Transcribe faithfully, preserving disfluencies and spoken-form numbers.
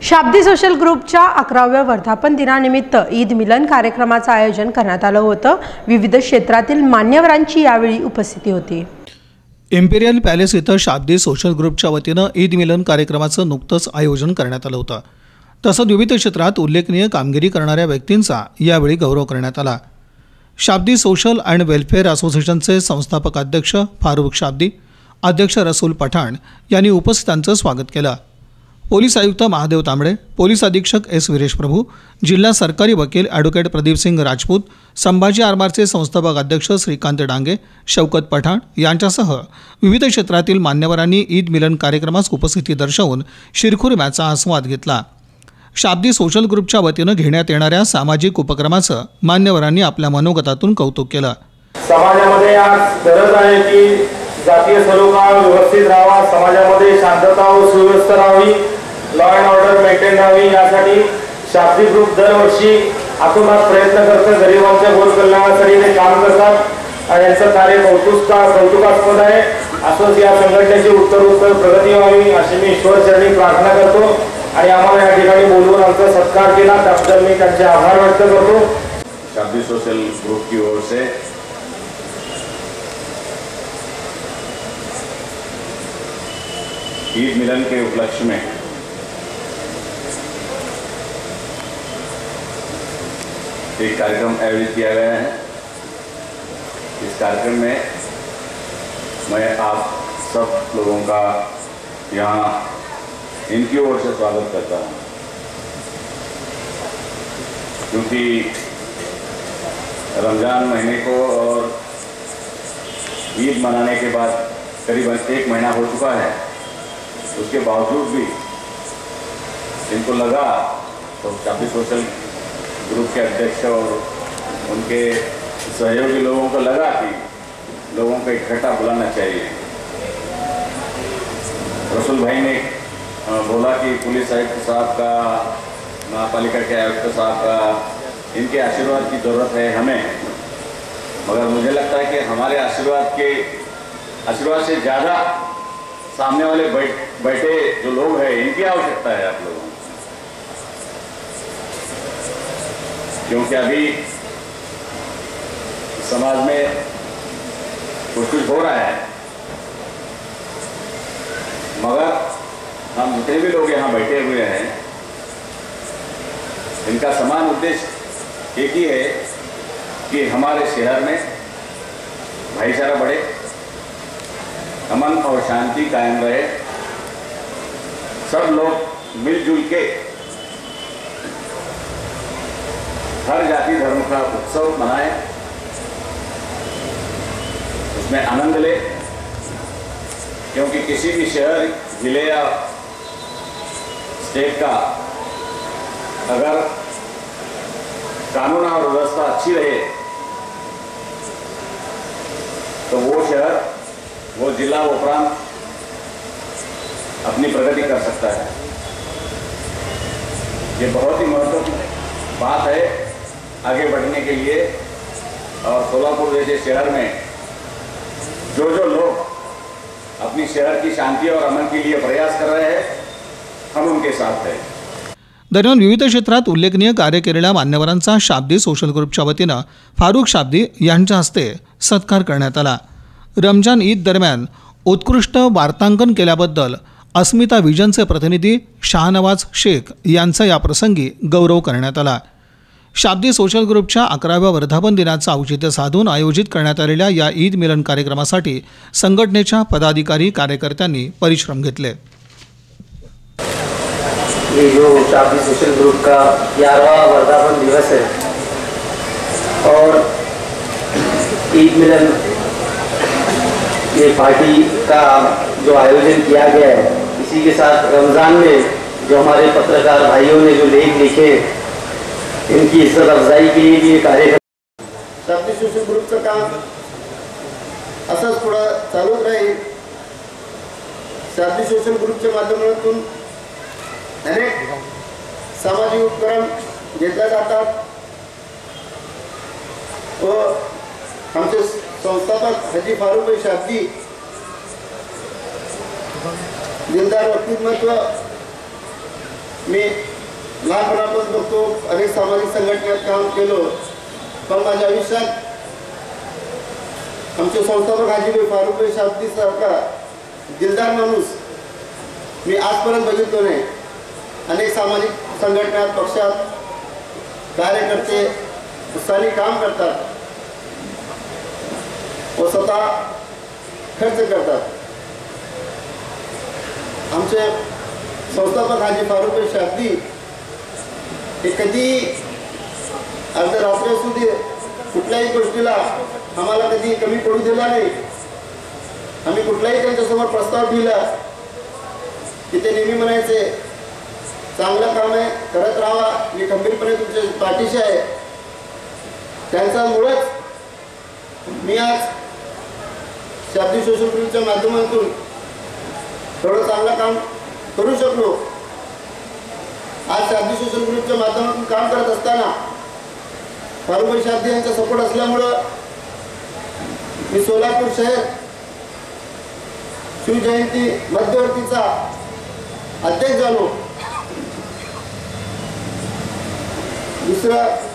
Shabdi social ग्रुपच्या अकराव्या वर्धापन दिनानिमित्त ईद मिलन कार्यक्रमाचं आयोजन करण्यात आलं होतं। विविध क्षेत्रातील मान्यवरांची यावेळी उपस्थिती होती। इम्पेरियल पॅलेस इथं शाब्दी सोशल ग्रुपच्या वतीनं ईद मिलन कार्यक्रमाचं नुकतंच आयोजन करण्यात आलं होतं। तसंच विविध क्षेत्रात उल्लेखनीय कामगिरी करणाऱ्या व्यक्तींचा यावेळी गौरव करण्यात आला। शाब्दी सोशल अँड वेलफेअर असोसिएशनचे संस्थापक अध्यक्ष फारूक शाब्दी, अध्यक्ष रसूल पठाण यांनी उपस्थितांचं स्वागत केलं। पोलीस आयुक्त महादेव तांबडे, पोलीस अधीक्षक एस वीरेश प्रभू, जिल्हा सरकारी वकील ॲडव्होकेट प्रदीप सिंग राजपूत, संभाजी आरमारचे संस्थापक अध्यक्ष श्रीकांत डांगे, शौकत पठाण यांच्यासह विविध क्षेत्रातील मान्यवरांनी ईद मिलन कार्यक्रमास उपस्थिती दर्शवून शिरखुर्म्याचा आस्वाद घेतला। शाब्दी सोशल ग्रुपच्या वतीनं घेण्यात येणाऱ्या सामाजिक उपक्रमाचं मान्यवरांनी आपल्या मनोगतातून कौतुक केलं। समाजामध्ये आज गरज आहे की जातीय सलोखा व्यवस्थित राहावा, समाजामध्ये शांतता व सुव्यवस्था राहावी, लॉ अँड ऑर्डर मेंटेन राहावी, यासाठी शाब्दी ग्रुप दरवर्षी आतोनात प्रयत्न करतं। गरिबांच्या गोरकल्याणासाठी ते काम करतात आणि यांचं कार्य कौतुका कौतुकास्पद आहे। असंच या संघटनेची उत्तरोत्तर प्रगती व्हावी अशी मी ईश्वर चरणी प्रार्थना करतो आणि आम्हाला या ठिकाणी बोलवून आमचा सत्कार केला त्याबद्दल मी त्यांचे आभार व्यक्त करतो। शाब्दी सोशल ग्रुप की ओर से ईद मिलन के उपलक्ष्य में एक कार्यक्रम आयोजित किया गया है। इस कार्यक्रम में मैं आप सब लोगों का यहाँ इनकी ओर से स्वागत करता हूँ, क्योंकि रमज़ान महीने को और ईद मनाने के बाद करीबन एक महीना हो चुका है। उसके बावजूद भी इनको लगा, तो शाब्दी सोशल ग्रुप के अध्यक्ष और उनके सहयोगी लोगों को लगा कि लोगों को इकट्ठा बुलाना चाहिए। रसूल भाई ने बोला कि पुलिस आयुक्त साहब का, महापालिका के आयुक्त साहब का, इनके आशीर्वाद की ज़रूरत है हमें, मगर मुझे लगता है कि हमारे आशीर्वाद के आशीर्वाद से ज़्यादा सामने वाले बैठ बैठे जो लोग हैं इनकी आवश्यकता है आप लोगों को, क्योंकि अभी समाज में कुछ कुछ हो रहा है, मगर हम जितने भी लोग यहाँ बैठे हुए हैं इनका समान उद्देश्य एक ही है कि हमारे शहर में भाईचारा बढ़े, अमन और शांति कायम रहे, सब लोग मिलजुल के हर जाति धर्म का उत्सव मनाएं, उसमें आनंद ले, क्योंकि किसी भी शहर, जिले या स्टेट का अगर कानून और व्यवस्था अच्छी रहे तो वो शहर, वो जिला, वो प्रांत अपनी प्रगति कर सकता है। ये बहुत ही महत्वपूर्ण बात है आगे बढ़ने के लिए। और सोलापुर जैसे शहर में जो जो लोग अपनी शहर की शांति और अमन के लिए प्रयास कर रहे हैं, हम उनके साथ हैं। दरम्यान विविध क्षेत्रात उल्लेखनीय कार्य केलेल्या मान्यवरांचा शाब्दी सोशल ग्रुपच्या वतीनं फारूक शाब्दी यांच्या हस्ते सत्कार करण्यात आला। रमजान ईद दरम्यान उत्कृष्ट वार्तांकन केल्याबद्दल अस्मिता विजनचे प्रतिनिधी शाहनवाज शेख यांचा या प्रसंगी गौरव करण्यात आला। शाब्दी सोशल ग्रुपच्या अकराव्या वर्धापन दिनाचं औचित्य साधून आयोजित करण्यात आलेल्या या ईद मिलन कार्यक्रमासाठी संघटनेच्या पदाधिकारी कार्यकर्त्यांनी परिश्रम घेतले। ये जो शाब्दी सोशल ग्रुप का ग्यारहवां वर्धापन दिवस है और ईद मिलन ये पार्टी का जो आयोजन किया गया है, इसी के साथ रमज़ान में जो हमारे पत्रकार भाइयों ने जो लेख लिखे इनकी इज्जत अफजाई के लिए भी ये कार्यक्रम शाब्दी सोशल ग्रुपचं काम असंच पुढं चालूच राहील। शाब्दी सोशल ग्रुपच्या माध्यमातून अनेक सामाजिक उपक्रम घेतले जातात व आमचे संस्थापक हाजी फारूक भाई शाब्दी दिलदार व्यक्तिमत्व मी लहानपणापासून बघतो, अनेक सामाजिक संघटनेत काम केलं, पण माझ्या आयुष्यात आमचे संस्थापक हाजीभाई फारुकभाई शाब्दी सारखा दिलदार माणूस मी आजपर्यंत बघितलो नाही. अनेक सामाजिक संघटनात पक्षात कार्यकर्ते उत्साहाने काम करतात व स्वतः खर्च करतात. आमचे संस्थापक हाजी फारुकभाई शाब्दी हे कधी अर्ध्या रात्री असू दे कुठल्याही गोष्टीला आम्हाला कधी कमी पडू दिला नाही. आम्ही कुठलाही त्यांच्यासमोर प्रस्ताव दिला की ते नेहमी म्हणायचे, चांगलं काम आहे, करत राहा, मी खंबीरपणे तुमच्या पाठीशी आहे. त्यांच्यामुळेच मी आज शाब्दी सोशल ग्रुपच्या माध्यमातून थोडं चांगलं काम करू शकलो. आज शाब्दी सोशल ग्रुपच्या माध्यमातून काम करत असताना फारुकभाई शाब्दी यांचा सपोर्ट असल्यामुळं मी सोलापूर शहर शिवजयंती मध्यवर्तीचा अध्यक्ष झालो. दुसरं